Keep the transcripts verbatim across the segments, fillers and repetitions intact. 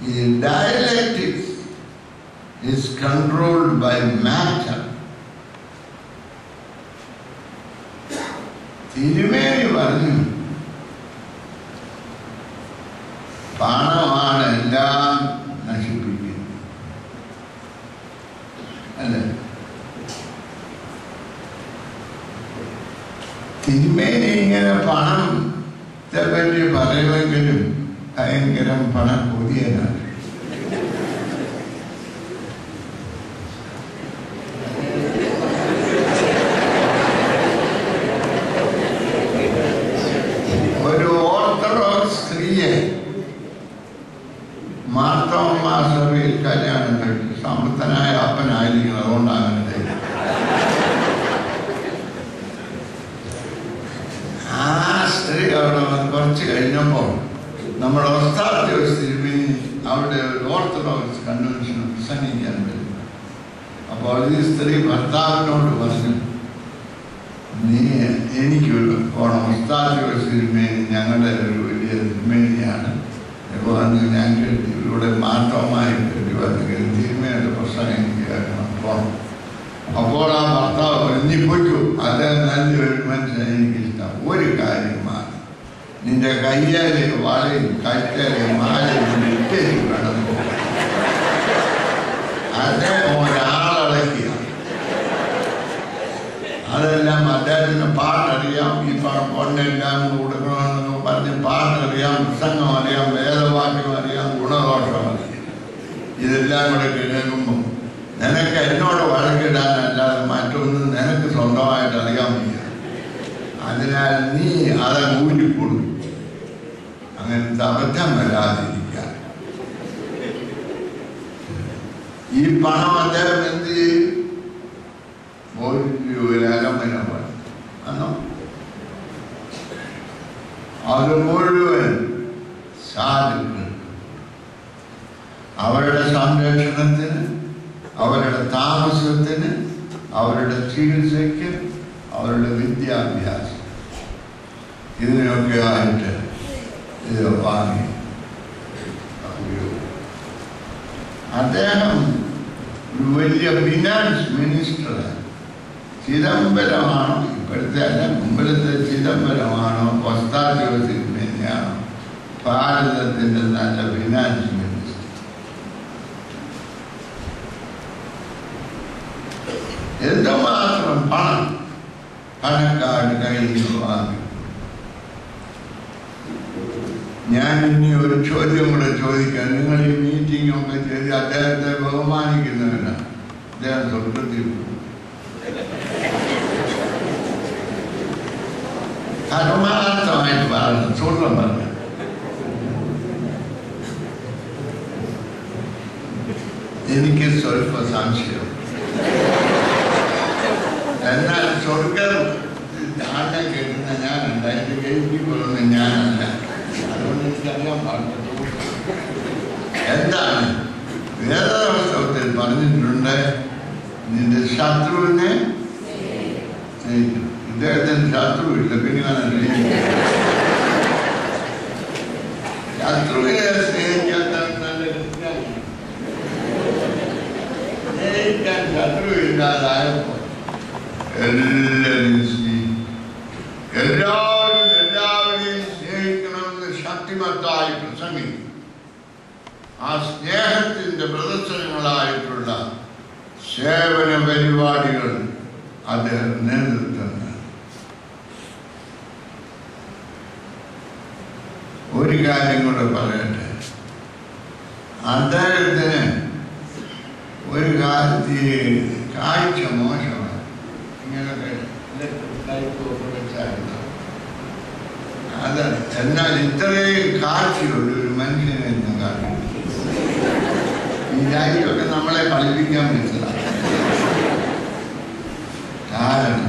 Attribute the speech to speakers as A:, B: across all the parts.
A: In dialectics is controlled by matter. തിരുമേനി പറഞ്ഞു പണമാണ് എല്ലാം നശിപ്പിക്കുന്നത് അല്ലേ? തിരുമേനി ഇങ്ങനെ പണത്തെ പറ്റി പറയുമെങ്കിലും ഭയങ്കരം പണം കൊതിയനാണ്. ഒരു ഓർത്തഡോക്സ് സ്ത്രീയെ മാർത്തോമാ സഭയിൽ കല്യാണം കഴിച്ചു. സമർത്ഥനായ അപ്പനായിരിക്കും, അതുകൊണ്ടാണ് അങ്ങനെ. ആ സ്ത്രീ അവിടെ കുറച്ച് കഴിഞ്ഞപ്പോൾ നമ്മുടെ ഒസ്താത്യോസ് തിരുമേനി അവിടെ ഒരു ഓർത്തഡോക്സ് കൺവെൻഷൻ പ്രസംഗിക്കാൻ വരും. അപ്പോൾ ഈ സ്ത്രീ ഭർത്താവിനോട് പറഞ്ഞു, നീ എനിക്കൊരു ഓണം ഒസ്താത്യോസ് തിരുമേനി ഞങ്ങളുടെ ഒരു വലിയ തിരുമേനിയാണ്. ഇപ്പോൾ വന്ന് ഞാൻ കേട്ടി ഇവിടെ മാറ്റമായി കേട്ടി വന്നെങ്കിൽ തിരുമേനിയുടെ പ്രസംഗം എനിക്ക് കേൾക്കണം പോകണം. അപ്പോൾ ആ ഭർത്താവ് പറഞ്ഞു, പൊയ്ക്കൂ, അത് നല്ലൊരു മനുഷ്യൻ എനിക്കിഷ്ടം. ഒരു കാര്യമാണ്, നിന്റെ കയ്യാലെ വളയും കറ്റാലെ മാലയും ഇട്ടേക്ക് വേണം. അദ്ദേഹം ഒരാളടക്കിയ അതെല്ലാം അദ്ദേഹത്തിന് പാട്ടറിയാം, ഈ പൊണ്ണെല്ലാം കൊടുക്കണമെന്നൊക്കെ പറഞ്ഞ് പാട്ടറിയാം, പ്രസംഗം അറിയാം, വേദവാക്യം അറിയാം, ഗുണദോഷം അറിയാം. ഇതെല്ലാം കൂടെ കേൾക്കുമ്പോൾ നിനക്ക് എന്നോട് വഴക്കിടാനല്ലാതെ മറ്റൊന്നും നിനക്ക് സ്വന്തമായിട്ട് അറിയാൻ വയ്യ. അതിനാൽ നീ അത് ഊരിക്കൊടുക്കും. അങ്ങനത്തെ അബദ്ധം വരാതിരിക്കാൻ ഈ പണം അദ്ദേഹം എന്ത് ചെയ്യും? ഒരു അരമന അന്നോ അത് മുഴുവൻ സാധുക്കൾ അവരുടെ സംരക്ഷണത്തിന്, അവരുടെ താമസത്തിന്, അവരുടെ ചികിത്സയ്ക്ക്, അവരുടെ വിദ്യാഭ്യാസം, ഇതിനൊക്കെ ആയിട്ട് ഇത് വാങ്ങി. അദ്ദേഹം ഒരു വലിയ ഫിനാൻസ് മിനിസ്റ്ററാണ്. ചിദംബരമാണോ ഇപ്പോഴത്തെ അല്ല, മുമ്പിലത്തെ ചിദംബരമാണോ ഒസ്താത്യോസ് തിരുമേനിയാണോ ഭാരതത്തിൻ്റെ നല്ല ഫിനാൻസ് മിനിസ്റ്റർ? എന്തുമാത്രം പണം പണക്കാരുടെ കയ്യിൽ നിന്ന് വാങ്ങി. ഞാൻ ഇനി ഒരു ചോദ്യം കൂടെ ചോദിക്കാം. നിങ്ങൾ ഈ മീറ്റിംഗ് ഒക്കെ ചെയ്ത് അദ്ദേഹത്തെ ബഹുമാനിക്കുന്നവരാണ്. അദ്ദേഹം സ്വർഗത്തിൽ പോകും. പരമാർത്ഥമായിട്ട് പറഞ്ഞു, സ്വർഗം പറഞ്ഞു. എനിക്ക് സ്വല്പ സംശയം. എന്നാൽ സ്വർഗം ആണ്ടെ കേൾക്കുന്ന ഞാനുണ്ട്, അതിൻ്റെ കേൾപ്പിക്കൊള്ളുന്ന ഞാനല്ല. അതുകൊണ്ട് എനിക്കറിയാൻ പാടില്ല. എന്താണ് വേദപുസ്തകത്തിൽ പറഞ്ഞിട്ടുണ്ട്? നിന്റെ ശത്രുവിനെ സ്നേഹിക്കും. ഇദ്ദേഹത്തിന് ശത്രുവില്ല, പിന്നെ ശത്രുവിനെ സ്നേഹിക്കാത്ത സ്നേഹിക്കാൻ ശത്രുവില്ലാതായപ്പോൾ എല്ലാവരും സ്നേഹിക്കും. എല്ലാവരും എല്ലാവരെയും സ്നേഹിക്കണമെന്ന് ശക്തിമത്തായി പ്രസംഗിക്കും. ആ സ്നേഹത്തിൻ്റെ പ്രദർശനങ്ങളായിട്ടുള്ള സേവന പരിപാടികൾ അദ്ദേഹം നേതൃത്വം. ഒരു കാര്യം കൂടെ പറയട്ടെ, അദ്ദേഹത്തിന് ഒരു കാലത്ത് കാഴ്ച മോശമാണ്. ഇങ്ങനൊക്കെ അത് എന്നാൽ ഇത്രയും കാഴ്ചയുള്ള ഒരു മനുഷ്യനെ ഞാൻ കാണുന്നു. ഈ രാജ്യമൊക്കെ നമ്മളെ കളിപ്പിക്കാൻ പറ്റുന്നതാണ്. കാരണം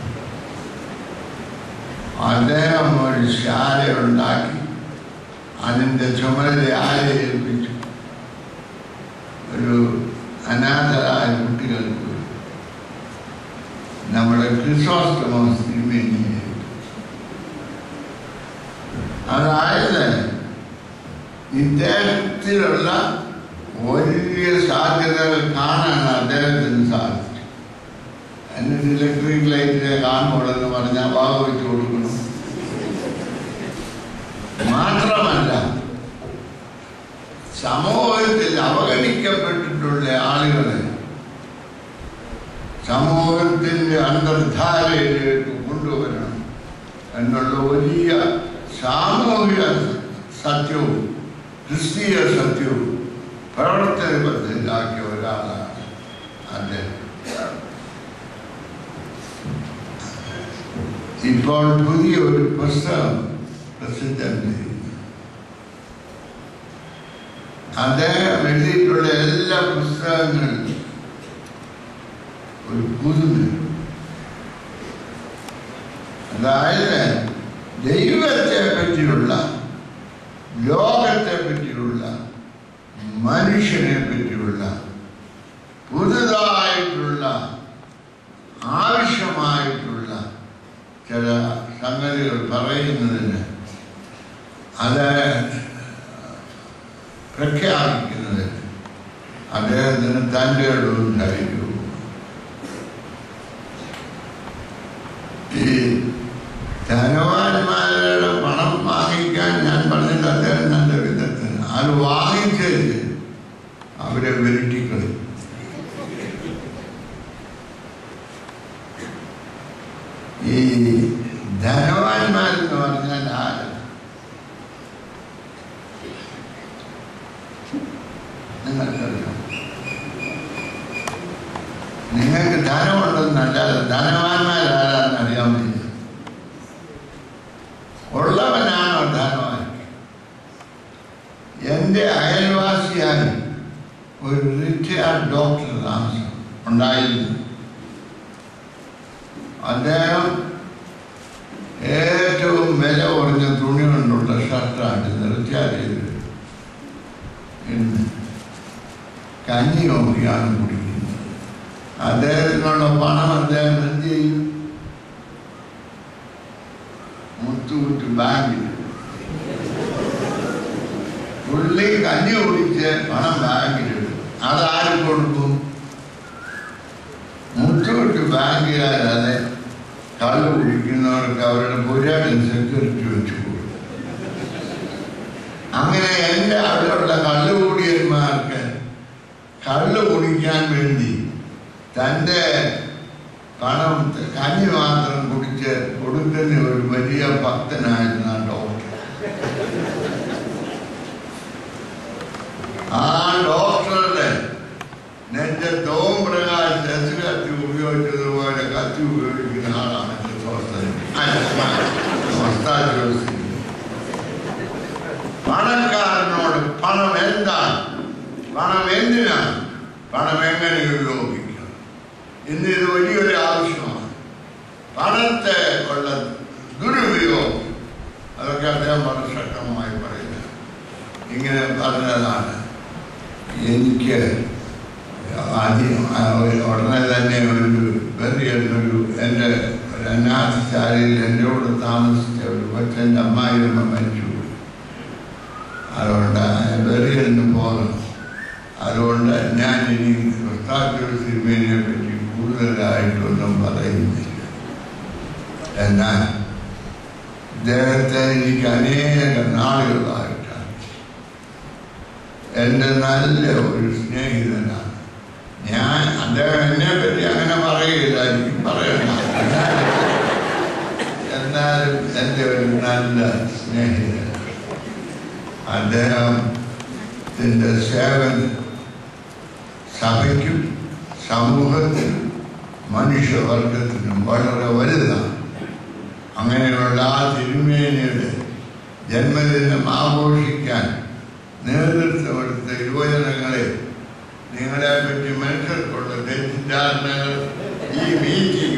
A: അദ്ദേഹം ഒരു ശാല ഉണ്ടാക്കി അതിൻ്റെ ചുമതല ആരെ ഏൽപ്പിച്ചു? ഒരു അനാഥരായ കുട്ടികൾക്ക് നമ്മുടെ ക്രിസോസ്റ്റമോസ് തിരുമേനിയെ. അതായത് ഇദ്ദേഹത്തിലുള്ള വലിയ സാധ്യതകൾ കാണാൻ അദ്ദേഹത്തിന് സാധിച്ചു. എന്നിട്ട് ഇലക്ട്രിക് ലൈറ്റിനെ കാണുമ്പോഴെന്ന് പറഞ്ഞാൽ ഭാഗ വെച്ച് കൊടുക്കണം. മാത്രമല്ല, സമൂഹത്തിൽ അവഗണിക്കപ്പെട്ടിട്ടുള്ള ആളുകളെ സമൂഹത്തിൻ്റെ അന്തർധാരയിലേക്ക് കൊണ്ടുവരണം എന്നുള്ള വലിയ സാമൂഹിക സത്യവും ക്രിസ്തീയ സത്യവും പ്രവർത്തനബദ്ധരാക്കിയ ഒരാളാണ് അദ്ദേഹം. ഇപ്പോൾ പുതിയ ഒരു പുസ്തകം പ്രസിദ്ധം ചെയ്യുന്നു. അദ്ദേഹം എഴുതിയിട്ടുള്ള എല്ലാ പുസ്തകങ്ങളും ഒരു പുതുമ, അതായത് ദൈവത്തെ പറ്റിയുള്ള, ലോകത്തെ പറ്റിയുള്ള, മനുഷ്യനെ പറ്റിയുള്ള പുതുതായിട്ടുള്ള ആവശ്യമായിട്ടുള്ള ചില സംഗതികൾ പറയുന്നതിന്, അത് പ്രഖ്യാപിക്കുന്നതിന് അദ്ദേഹത്തിന് തൻ്റെ ഇടവും ധൈര്യവും. ഈ ധനവാന്മാരുടെ പണം വാങ്ങിക്കാൻ ഞാൻ പറഞ്ഞിട്ട് അദ്ദേഹം നല്ല വിധത്തിന് അത് വാങ്ങിച്ചത് അവരെ വിരട്ടിക്കളി. ഈ ധനവാന്മാരെന്ന് പറഞ്ഞാൽ ആര്? നിങ്ങൾക്കറിയാം. നിങ്ങൾക്ക് ധനമുണ്ടെന്നല്ലാതെ ധനവാന്മാരാരാന്ന് അറിയാൻ വയ്യ. ഉള്ളവനാണോ ധനവാൻ? എൻ്റെ അയൽവാസിയായി ഒരു റിട്ടയർഡ് ഡോക്ടർ താമസം ഉണ്ടായിരുന്നു. അദ്ദേഹം ഏറ്റവും വില കുറഞ്ഞ തുണി കൊണ്ടുള്ള ഷർട്ടാണ് റിട്ടയർ ചെയ്തത്. ഇന്ന് കഞ്ഞി നോക്കിയാണ് കുടിക്കുന്നത്. അദ്ദേഹത്തിനുള്ള പണം അദ്ദേഹം എന്ത് ചെയ്യും? മുത്തുകുറ്റ് ബാങ്കിൽ പുള്ളി കഞ്ഞി കുടിച്ച് പണം ബാങ്കിലിടും. അതാര് കൊടുക്കും? മുത്തുകുറ്റ് ബാങ്കുകാരതെ കള്ള് കുടിക്കുന്നവർക്ക് അവരുടെ പുരാതന സെക്യൂരിറ്റി വെച്ച് കൊടുക്കും. അങ്ങനെ എൻ്റെ അവിടെയുള്ള കള്ളുകൂടിയന്മാർക്ക് കള്ള് കുടിക്കാൻ വേണ്ടി തൻ്റെ പണം കഞ്ഞി മാത്രം കുടിച്ച് കൊടുക്കുന്ന ഒരു വലിയ ഭക്തനായിരുന്നു ആ ഡോക്ടർ. ആ ഡോക്ടറുടെ നെഞ്ചത്ത് ഓം പ്രകാശ് എസ് കത്തി ഉപയോഗിച്ചതുപോലെ കത്തി ഉപയോഗിക്കുന്ന ആളാണ് ഓസ്താഥിയോസ്. പണക്കാരനോട് പണം എന്താണ്, പണം എന്തിനാണ്, പണം എങ്ങനെ ഉപയോഗിക്കണം, ഇന്ന് ഇത് വലിയൊരു ആവശ്യമാണ്. പണത്തെ ഉള്ള ദുരുപയോഗം അതൊക്കെ അദ്ദേഹം വളരെ ശക്തമായി പറയുന്നത്. ഇങ്ങനെ പറഞ്ഞതാണ്. എനിക്ക് ആദ്യം ഉടനെ തന്നെ ഒരു വലിയൊരു എൻ്റെ ഒരു അനാഥശാലയിൽ എൻ്റെ കൂടെ താമസിച്ച ഒരു കൊച്ചൻ്റെ അമ്മായിയമ്മ മരിച്ചു. അതുകൊണ്ട് വെറിയെന്ന് പോകണം. അതുകൊണ്ട് ഞാൻ ഇനി ഒസ്താഥിയോസ് തിരുമേനിയെ പറ്റി കൂടുതലായിട്ടൊന്നും പറയുന്നില്ല. എന്നാൽ ഇദ്ദേഹത്തെ എനിക്ക് അനേക നാളുകളായിട്ടാണ് എൻ്റെ നല്ല ഒരു സ്നേഹിതനാണ്. ഞാൻ അദ്ദേഹം എന്നെ പറ്റി അങ്ങനെ പറയുകയില്ലായിരിക്കും, പറയണ്ട. എന്നാലും എൻ്റെ ഒരു നല്ല സ്നേഹിതൻ. അദ്ദേഹത്തിൻ്റെ സേവനം സഭയ്ക്കും സമൂഹത്തിനും മനുഷ്യവർഗത്തിനും വളരെ വലുതാണ്. അങ്ങനെയുള്ള ആ തിരുമേനിയുടെ ജന്മദിനം ആഘോഷിക്കാൻ നേതൃത്വമെടുത്ത യുവജനങ്ങളെ, നിങ്ങളെ പറ്റി മനുഷ്യർക്കുള്ള തെറ്റിദ്ധാരണകൾ ഈ മീറ്റിംഗ്